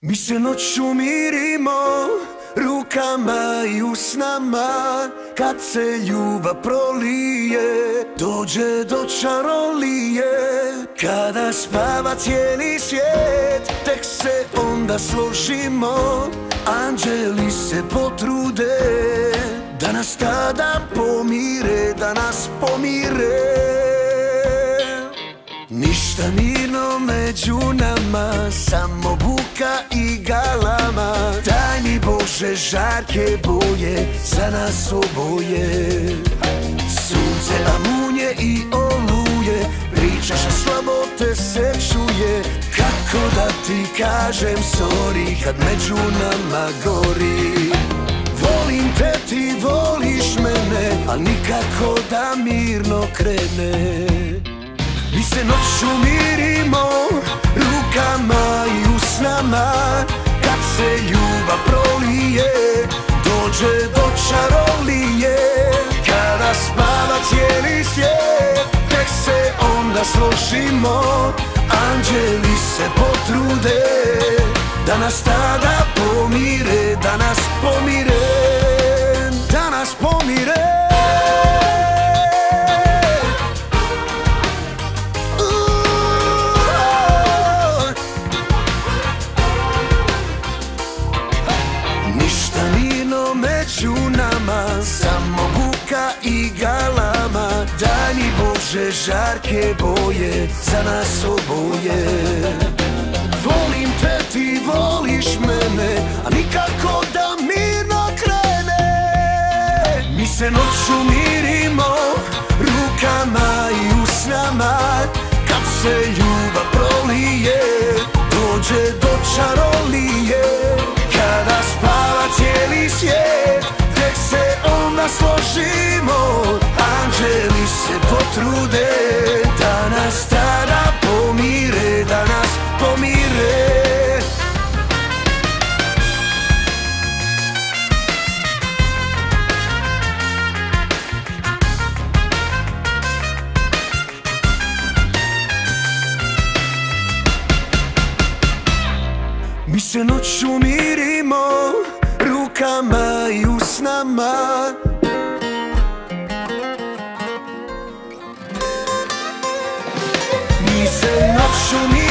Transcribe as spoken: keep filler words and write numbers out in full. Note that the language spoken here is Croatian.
Mi se noću mirimo rukama i usnama, kad se ljubav prolije, dođe do čarolije. Kada spava cijeli svijet, tek se onda složimo, anđeli se potrude da nas tada pomire, da nas pomire. Ništa mirno među nama, samo buka i galama. Daj mi Bože žarke boje za nas oboje. Sunce, amunje i oluje, pričaš a slabo te se čuje. Kako da ti kažem sorry kad među nama gori. Volim te, ti voliš mene, al nikako da mirno krene. Mi se noću mirimo rukama i usnama, kad se ljubav prolije, dođe do čarolije. Kada spava cijeli svijet, tek se onda složimo, anđeli se potrude da nas tada pomire, da nas pomire, da nas pomire. Među nama, samo buka i galama. Daj mi Bože žarke boje za nas oboje. Volim te, ti voliš mene, a nikako da mirno krene. Mi se noću mirimo rukama i usnama, kad se ljubav prolije, dođe do čarolije. Kada spava cijeli svijet, tek se onda složimo, anđeli se potrude da nas tada pomire, da nas pomire. Mi se noću mirimo rukama i usnama, mi se noću mirimo